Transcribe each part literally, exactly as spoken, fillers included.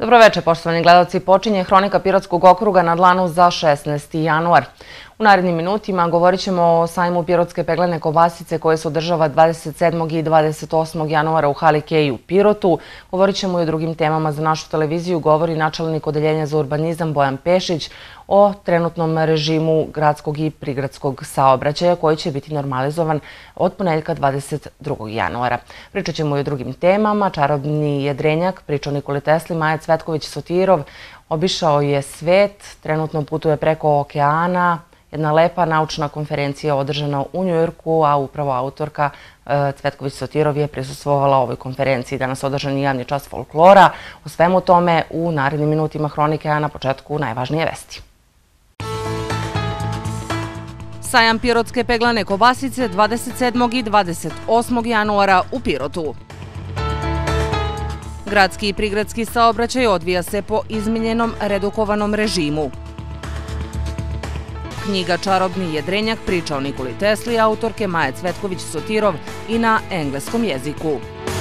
Dobroveče, poštovani gledalci. Počinje Hronika Pirotskog okruga na dlanu za šesnaesti januar. U narednim minutima govorit ćemo o sajmu pirotske peglane kobasice koje se održava dvadeset sedmog i dvadeset osmog januara u hali Kej u Pirotu. Govorit ćemo i o drugim temama za našu televiziju. Govori načelnik Odeljenja za urbanizam Bojan Pešić o trenutnom režimu gradskog i prigradskog saobraćaja koji će biti normalizovan od ponedeljka dvadeset drugog januara. Pričat ćemo i o drugim temama. Čarobni jedrenjak, priča o Nikoli Tesli, Maja Cvetković-Sotirov, obišao je svet, trenutno putuje preko okeana. Jedna lepa naučna konferencija održana u Njujorku, a upravo autorka Cvetković-Sotirov je prisustvovala ovoj konferenciji. Danas održan javni čas folklora. O svemu tome u narednim minutima Hronike, a na početku najvažnije vesti. Sajam pirotske peglane kobasice dvadeset sedmog i dvadeset osmog januara u Pirotu. Gradski i prigradski saobraćaj odvija se po izmenjenom redukovanom režimu. Knjiga Čarobni jedrenjak, priča o Nikoli Tesli, autorke Maje Cvetković-Sotirov i na engleskom jeziku.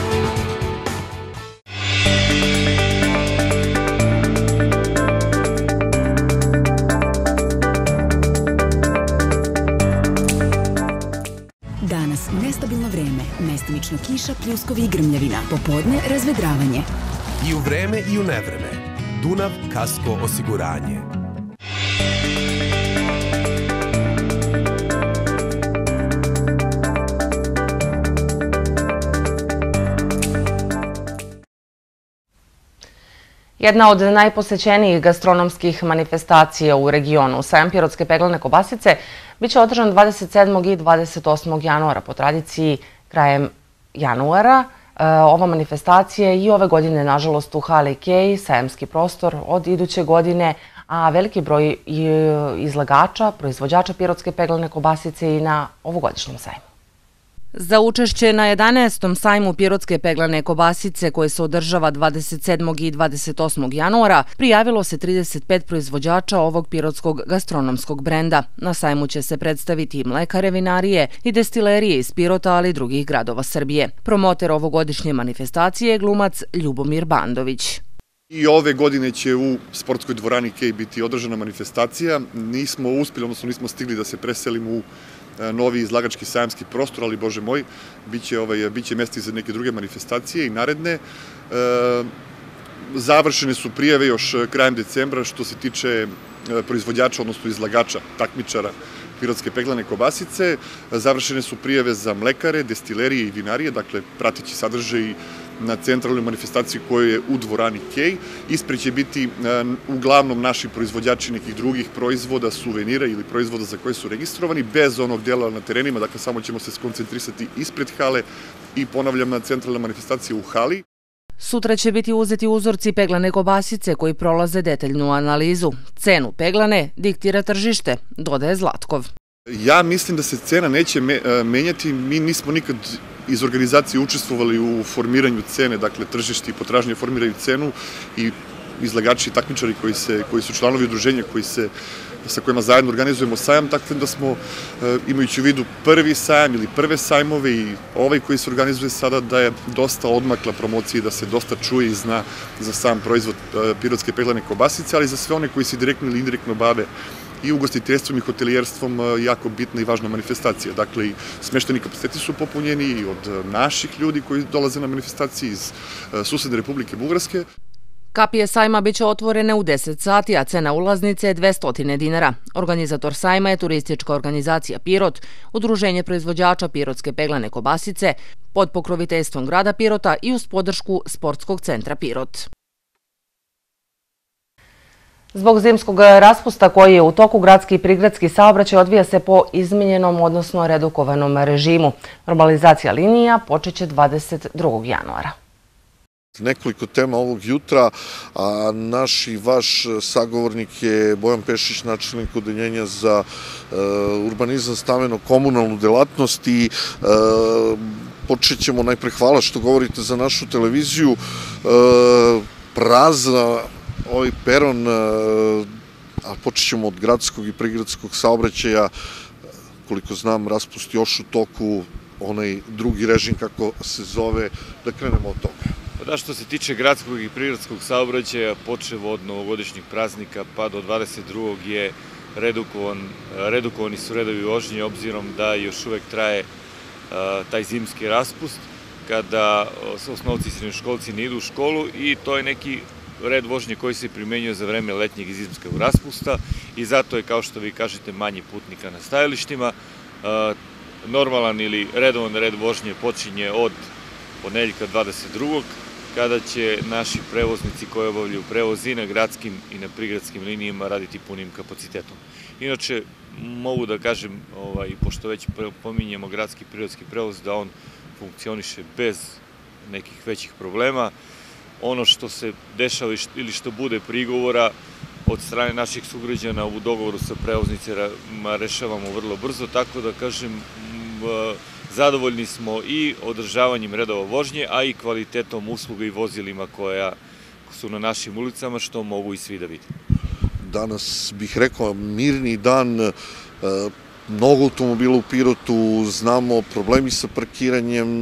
Danas nestabilno vreme, mestimično kiša, pljuskovi i grmljavina, popodne razvedravanje. I u vreme i u nevreme. Dunav Kasko osiguranje. Jedna od najposećenijih gastronomskih manifestacija u regionu, sajam pirotske peglane kobasice, biće održan dvadeset sedmog i dvadeset osmog januara. Po tradiciji krajem januara ova manifestacija i ove godine, nažalost, u hali Kej, sajamski prostor od iduće godine, a veliki broj izlagača, proizvođača pirotske peglane kobasice i na ovogodišnjem sajmu. Za učešće na jedanaestom sajmu pirotske peglane kobasice koje se održava dvadeset sedmog i dvadeset osmog januara prijavilo se trideset pet proizvođača ovog pirotskog gastronomskog brenda. Na sajmu će se predstaviti i mlekare, vinarije i destilerije iz Pirota, ali i drugih gradova Srbije. Promoter ovogodišnje manifestacije je glumac Ljubomir Bandović. I ove godine će u sportskoj dvorani Kej biti održana manifestacija. Nismo uspjeli, odnosno nismo stigli da se preselimo u novi izlagački sajamski prostor, ali bože moj, bit će mjesta za neke druge manifestacije i naredne. Završene su prijave još krajem decembra što se tiče proizvođača, odnosno izlagača, takmičara pirotske peglane kobasice. Završene su prijave za mlekare, destilerije i vinarije, dakle prateći sadržaj na centralnoj manifestaciji koja je u dvorani Kej. Ispred će biti uglavnom naši proizvođači nekih drugih proizvoda, suvenira ili proizvoda za koje su registrovani, bez onog dela na terenima, dakle samo ćemo se skoncentrisati ispred hale i ponavljam na centralna manifestacija u hali. Sutra će biti uzeti uzorci peglane kobasice koji prolaze detaljnu analizu. Cenu peglane diktira tržište, dodaje Zlatkov. Ja mislim da se cena neće menjati. Mi nismo nikad iz organizacije učestvovali u formiranju cene, dakle tržište i potražnje formiraju cenu i izlagači i takmičari koji su članovi udruženja sa kojima zajedno organizujemo sajam, tako da smo, imajući u vidu prvi sajam ili prve sajmove i ovaj koji se organizuje sada, da je dosta odmakla promocija i da se dosta čuje i zna za sam proizvod pirotske peglane kobasice, ali za sve one koji se direktno ili indirektno bave i ugostiteljstvom i hotelijerstvom jako bitna i važna manifestacija. Dakle, i smešteni kapaciteti su popunjeni i od naših ljudi koji dolaze na manifestaciji iz susedne Republike Bugarske. Kapije sajma biće otvorene u deset sati, a cena ulaznice je dvesta dinara. Organizator sajma je turistička organizacija Pirot, udruženje proizvođača pirotske peglane kobasice, pod pokroviteljstvom grada Pirota i uz podršku Sportskog centra Pirot. Zbog zimskog raspusta koji je u toku, gradski i prigradski saobraćaj odvija se po izmenjenom, odnosno redukovanom režimu. Normalizacija linija počeće dvadeset drugog januara. Nekoliko tema ovog jutra, a naš i vaš sagovornik je Bojan Pešić, načelnik Odeljenja za urbanizam, stambeno-komunalnu delatnost i počet ćemo najpre, hvala što govorite za našu televiziju, prazna ovaj peron, a počet ćemo od gradskog i prigradskog saobraćaja, koliko znam, raspust još u toku, onaj drugi režim, kako se zove, da krenemo od toga. Da, što se tiče gradskog i prigradskog saobraćaja, počev od novogodišnjeg praznika pa do dvadeset drugog je redukovan, redukovani su redovi vožnje, obzirom da još uvek traje taj zimski raspust, kada osnovci i srednjoškolci ne idu u školu, i to je neki red vožnje koji se primenjuje za vreme letnjeg i zimskog raspusta, i zato je, kao što vi kažete, manje putnika na stajalištima. Normalan ili redovan red vožnje počinje od ponedeljka dvadeset drugog kada će naši prevoznici koji obavljaju prevoz i na gradskim i na prigradskim linijama raditi punim kapacitetom. Inače, mogu da kažem, pošto već pominjemo gradski i prigradski prevoz, da on funkcioniše bez nekih većih problema. Ono što se dešava ili što bude prigovora od strane naših sugrađana u dogovoru sa prevoznicima rešavamo vrlo brzo, tako da kažem, zadovoljni smo i održavanjem redova vožnje, a i kvalitetom usluga i vozilima koja su na našim ulicama, što mogu i svi da vide. Danas bih rekao mirni dan, mnogo automobila u Pirotu, znamo problemi sa parkiranjem,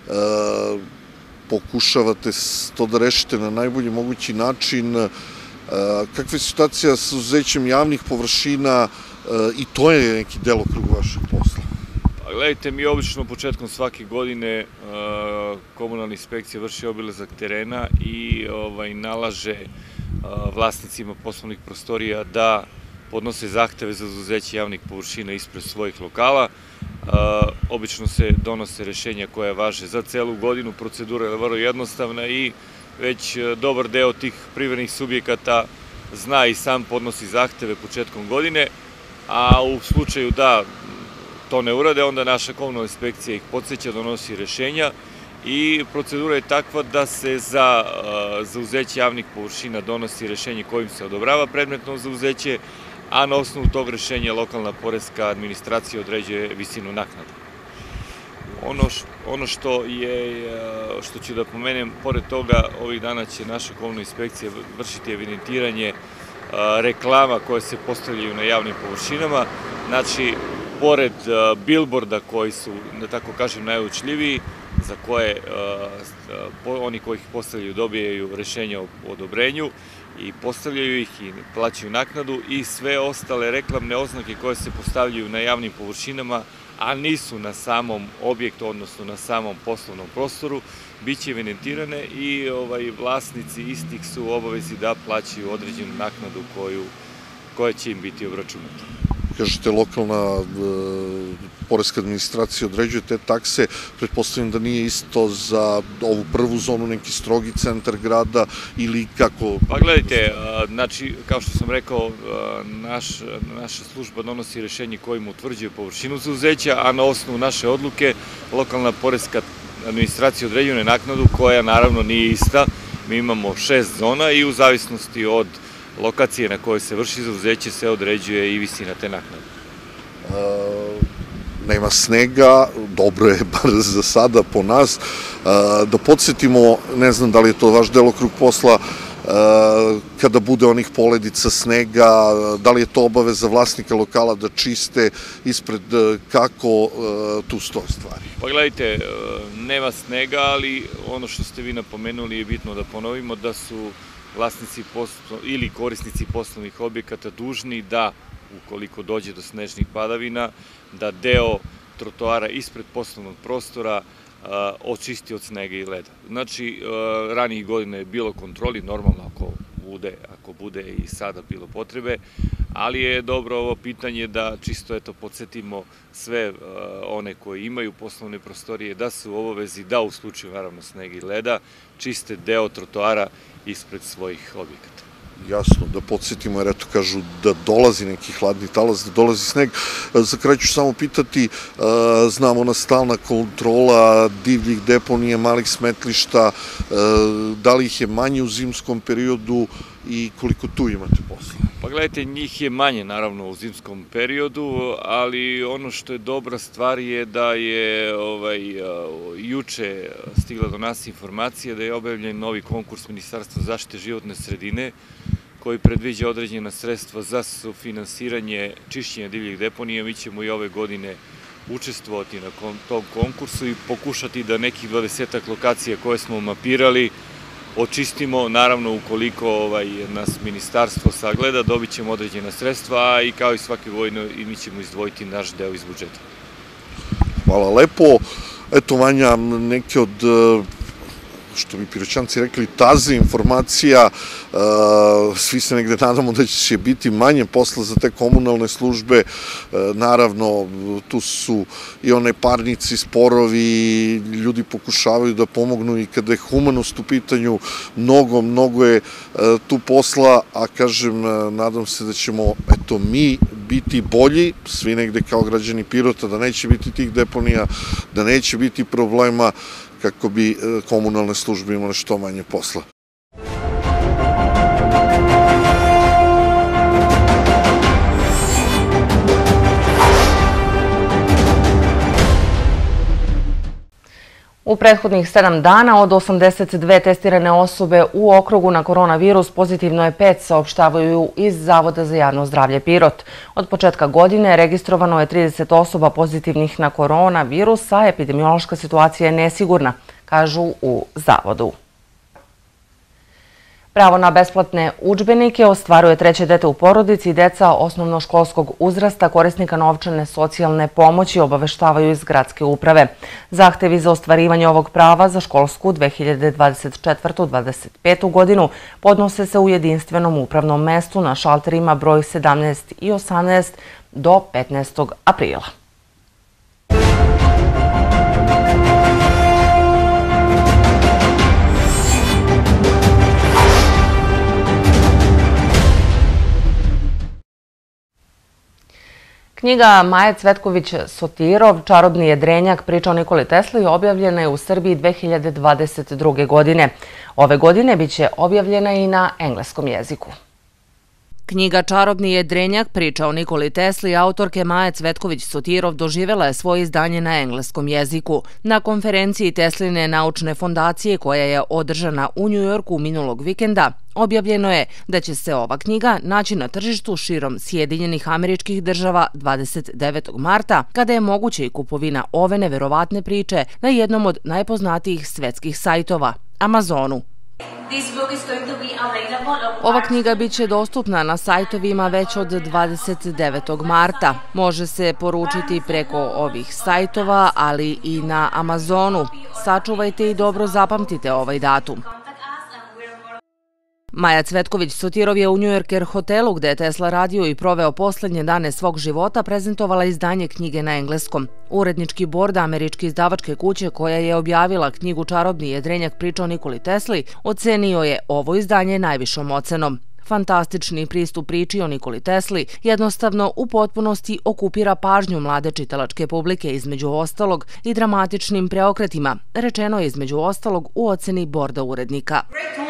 pokušavate to da rešite na najbolji mogući način. Kakva je situacija sa izuzećem javnih površina, i to je neki delokrug vašeg posla? Gledajte, mi obično početkom svake godine komunalna inspekcija vrši obilazak terena i nalaže vlasnicima poslovnih prostorija da podnose zahteve za izuzeće javnih površina ispred svojih lokala. Obično se donose rešenja koja važe za celu godinu, procedura je vrlo jednostavna i već dobar deo tih privrednih subjekata zna i sam podnosi zahteve početkom godine, a u slučaju da to ne urade, onda naša komunalna inspekcija ih podsjeća, donosi rešenja, i procedura je takva da se za zauzeće javnih površina donosi rešenje kojim se odobrava predmetno zauzeće, a na osnovu tog rešenja lokalna poreska administracija određuje visinu naknada. Ono što je, što ću da pomenem, pored toga, ovih dana će naša komunalna inspekcija vršiti evidentiranje reklama koje se postavljaju na javnim površinama. Znači, pored bilborda koji su, da tako kažem, najučljiviji, za koje oni koji ih postavljaju dobijaju rešenja o odobrenju i postavljaju ih i plaćaju naknadu, i sve ostale reklamne oznake koje se postavljaju na javnim površinama, a nisu na samom objektu, odnosno na samom poslovnom prostoru, bit će evidentirane i vlasnici istih su u obavezi da plaćaju određenu naknadu koja će im biti obračunata. Kažete, lokalna poreska administracija određuje te takse, pretpostavljam da nije isto za ovu prvu zonu, neki strogi centar grada, ili kako? Pa gledajte, znači, kao što sam rekao, naša služba donosi rešenje kojim utvrđuje površinu zauzeća, a na osnovu naše odluke lokalna poreska administracija određuje naknadu koja naravno nije ista. Mi imamo šest zona i u zavisnosti od lokacije na kojoj se vrši zauzeće se određuje i visina te naknade. Nema snega, dobro je, bar za sada po nas. Da podsjetimo, ne znam da li je to vaš delokrug posla, kada bude onih poledica snega, da li je to obaveza vlasnika lokala da čiste ispred, kako tu stoje stvari? Pa gledajte, nema snega, ali ono što ste vi napomenuli je bitno da ponovimo, da su vlasnici ili korisnici poslovnih objekata dužni da, ukoliko dođe do snežnih padavina, da deo trotoara ispred poslovnog prostora očisti od snega i leda. Znači, ranijih godina je bilo kontroli, normalno ako bude i sada bilo potrebe, ali je dobro ovo pitanje da čisto eto podsjetimo sve one koji imaju poslovne prostorije da su u obavezi da u slučaju naravno snega i leda čiste deo trotoara ispred svojih objekata. Jasno, da podsjetimo, jer eto kažu da dolazi neki hladni talas, da dolazi sneg. Za kraj ću samo pitati, znamo ona stalna kontrola divljih deponija, malih smetlišta, da li ih je manje u zimskom periodu i koliko tu imate posla? Pa gledajte, njih je manje naravno u zimskom periodu, ali ono što je dobra stvar je da je juče stigla do nas informacija da je objavljen novi konkurs Ministarstva zaštite životne sredine koji predviđa određena sredstva za sufinansiranje čišćenja divljih deponija. Mi ćemo i ove godine učestvovati na tom konkursu i pokušati da nekih dvadesetak lokacija koje smo mapirali očistimo. Naravno, ukoliko nas ministarstvo sagleda, dobit ćemo određena sredstva, a i kao i svake godine i mi ćemo izdvojiti naš deo iz budžeta. Hvala lepo. Eto, Vanja, neke od, što bi Piroćanci rekli, taze informacija. Svi se negde nadamo da će biti manje posla za te komunalne službe. Naravno, tu su i one parnici, sporovi, ljudi pokušavaju da pomognu i kada je humanost u pitanju. Mnogo, mnogo je tu posla, a kažem, nadam se da ćemo, eto, mi biti bolji, svi negde kao građani Pirota, da neće biti tih deponija, da neće biti problema, kako bi komunalne službe imale što manje posla. U prethodnih sedam dana od osamdeset dve testirane osobe u okrugu na koronavirus pozitivno je pet, saopštavaju iz Zavoda za javno zdravlje Pirot. Od početka godine registrovano je trideset osoba pozitivnih na koronavirus, a epidemiološka situacija je nesigurna, kažu u Zavodu. Pravo na besplatne udžbenike ostvaruje treće dete u porodici i deca osnovnoškolskog uzrasta korisnika novčane socijalne pomoći, obaveštavaju iz gradske uprave. Zahtevi za ostvarivanje ovog prava za školsku dve hiljade dvadeset četvrtu dvadeset petu godinu podnose se u jedinstvenom upravnom mestu na šalterima broj sedamnaest i osamnaest do petnaestog aprila. Knjiga Maje Cvetković-Sotirov, Čarobni jedrenjak, priča o Nikoli Tesli, objavljena je u Srbiji dve hiljade dvadeset druge. godine. Ove godine biće objavljena i na engleskom jeziku. Knjiga Čarobni jedrenjak, priča o Nikoli Tesli, autorke Maje Cvetković-Sotirov doživjela je svoje izdanje na engleskom jeziku. Na konferenciji Tesline naučne fondacije, koja je održana u Njujorku minulog vikenda, objavljeno je da će se ova knjiga naći na tržištu širom Sjedinjenih Američkih Država dvadeset devetog marta, kada je moguće i kupovina ove neverovatne priče na jednom od najpoznatijih svetskih sajtova, Amazonu. Ova knjiga biće dostupna na sajtovima već od dvadeset devetog marta. Može se poručiti preko ovih sajtova, ali i na Amazonu. Sačuvajte i dobro zapamtite ovaj datum. Maja Cvetković-Sotirov je u New Yorker hotelu, gde je Tesla radio i proveo poslednje dane svog života, prezentovala izdanje knjige na engleskom. Urednički bord američke izdavačke kuće, koja je objavila knjigu Čarobni jedrenjak, priča o Nikoli Tesli, ocenio je ovo izdanje najvišom ocenom. Fantastični pristup priči o Nikoli Tesli jednostavno u potpunosti okupira pažnju mlade čitalačke publike, između ostalog i dramatičnim preokretima, rečeno je između ostalog u oceni borda urednika.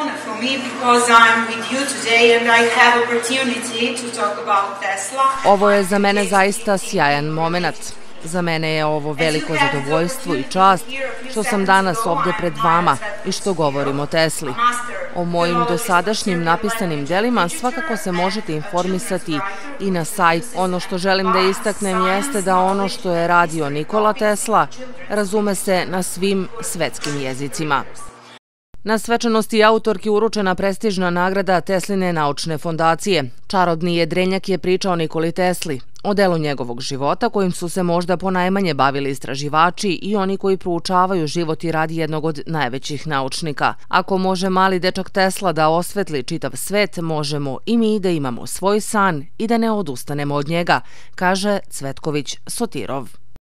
Ovo je za mene zaista sjajan moment. Za mene je ovo veliko zadovoljstvo i čast što sam danas ovde pred vama i što govorim o Tesli. O mojim dosadašnjim napisanim delima svakako se možete informisati i na sajt. Ono što želim da istaknem jeste da ono što je radio Nikola Tesla razume se na svim svetskim jezicima. Na svečanosti autorki uručena prestižna nagrada Tesline naučne fondacije. Čarobni jedrenjak je priča o Nikoli Tesli, o delu njegovog života kojim su se možda ponajmanje bavili istraživači i oni koji proučavaju život i rad jednog od najvećih naučnika. Ako može mali dečak Tesla da osvetli čitav svet, možemo i mi da imamo svoj san i da ne odustanemo od njega, kaže Cvetković-Sotirov.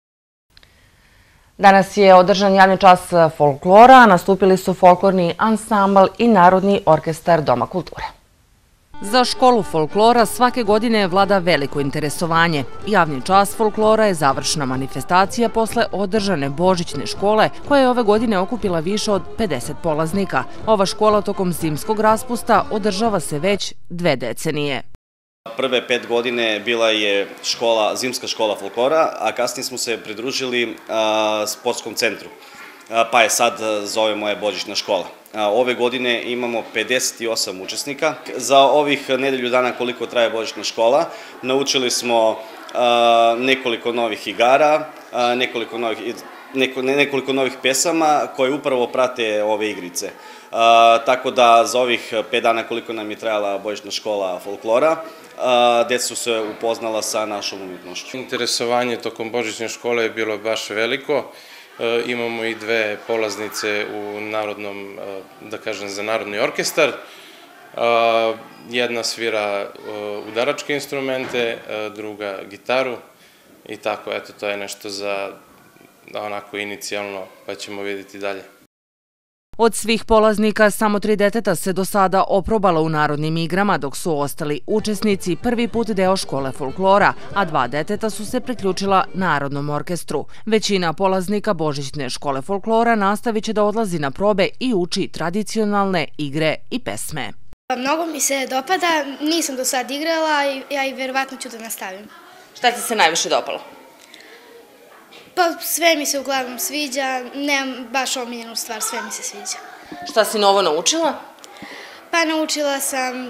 Danas je održan javni čas folklora, nastupili su folklorni ansambl i Narodni orkestar Doma kulture. Za školu folklora svake godine vlada veliko interesovanje. Javni čas folklora je završna manifestacija posle održane božićne škole, koja je ove godine okupila više od pedeset polaznika. Ova škola tokom zimskog raspusta održava se već dve decenije. Prve pet godine bila je škola, zimska škola folklora, a kasnije smo se pridružili sportskom centru, pa je sad zovemo je božićna škola. Ove godine imamo pedeset osam učesnika. Za ovih nedelju dana koliko traje božićna škola, naučili smo nekoliko novih igara, nekoliko novih, nekoliko novih pesama koje upravo prate ove igrice. Tako da za ovih pet dana koliko nam je trajala božićna škola folklora, deca su se upoznala sa našom umjetnošću. Interesovanje tokom božićne škole je bilo baš veliko. Imamo i dve polaznice u narodnom, da kažem, za narodni orkestar. Jedna svira udaračke instrumente, druga gitaru i tako, eto, to je nešto za onako inicijalno, pa ćemo vidjeti dalje. Od svih polaznika samo tri deteta se do sada oprobalo u narodnim igrama, dok su ostali učesnici prvi put deo škole folklora, a dva deteta su se priključila Narodnom orkestru. Većina polaznika božićne škole folklora nastavit će da odlazi na probe i uči tradicionalne igre i pesme. Mnogo mi se dopada, nisam do sad igrala i ja i verovatno ću da nastavim. Šta ti se najviše dopalo? Pa sve mi se uglavnom sviđa, nemam baš omiljenu stvar, sve mi se sviđa. Šta si novo naučila? Pa naučila sam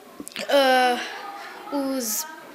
uz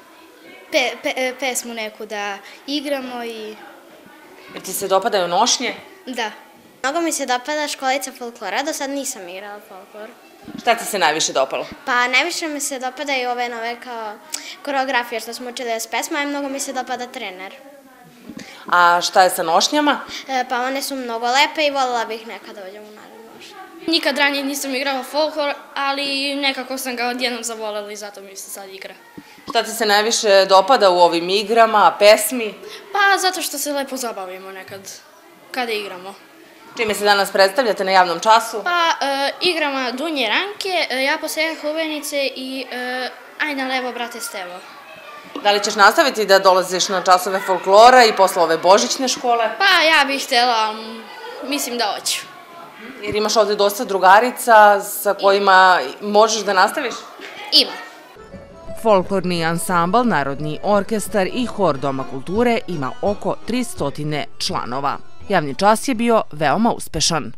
pesmu neku da igramo i... Jer ti se dopadaju nošnje? Da. Mnogo mi se dopada školica folklora, do sad nisam igrala folklor. Šta ti se najviše dopalo? Pa najviše mi se dopadaju ove nove kao koreografije što smo učili s pesma i mnogo mi se dopada trener. A šta je sa nošnjama? Pa one su mnogo lepe i voljela bih nekad dođem u narodnu nošnju. Nikad ranije nisam igrala folklor, ali nekako sam ga odjednom zavoljela i zato mi se sad igra. Šta ti se najviše dopada u ovim igrama, pesmi? Pa zato što se lepo zabavimo nekad kada igramo. Čime se danas predstavljate na javnom času? Pa igrama Dunje Ranke, Ja posejah lubenice i Ajde na levo, brate Stevo. Da li ćeš nastaviti da dolaziš na časove folklora i posle ove božićne škole? Pa ja bih htjela, mislim da hoću. Jer imaš ovde dosta drugarica sa kojima možeš da nastaviš? Ima. Folklorni ansambl, Narodni orkestar i hor Doma kulture ima oko tristo članova. Javni čas je bio veoma uspešan.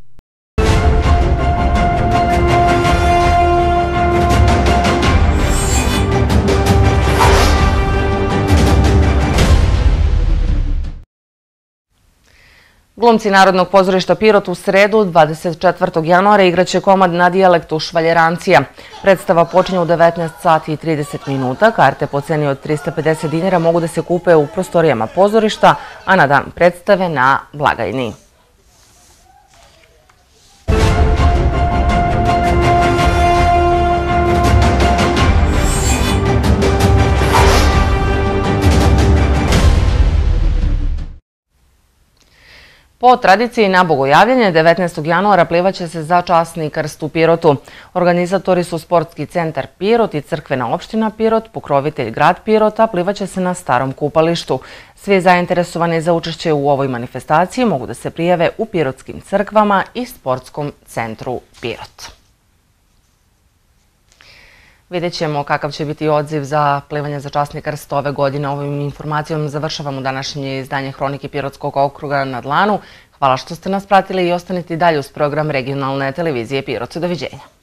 Glumci Narodnog pozorišta Pirot u sredu, dvadeset četvrtog januara, igraće komad na dijalektu Švaljerancija. Predstava počinje u devetnaest sati i trideset minuta. Karte po ceni od trista pedeset dinara mogu da se kupe u prostorijama pozorišta, a na dan predstave na blagajni. Po tradiciji na bogojavljanje devetnaestog januara plivaće se za časni krst u Pirotu. Organizatori su Sportski centar Pirot i Crkvena opština Pirot, pokrovitelj grad Pirota, plivaće se na starom kupalištu. Svi zainteresovani za učešće u ovoj manifestaciji mogu da se prijave u pirotskim crkvama i Sportskom centru Pirot. Vidjet ćemo kakav će biti odziv za plivanje za časni krst ove godine. Ovim informacijom završavamo današnje izdanje Hronike Pirotskog okruga na dlanu. Hvala što ste nas pratili i ostanite dalje uz program regionalne televizije Pirot. Doviđenja.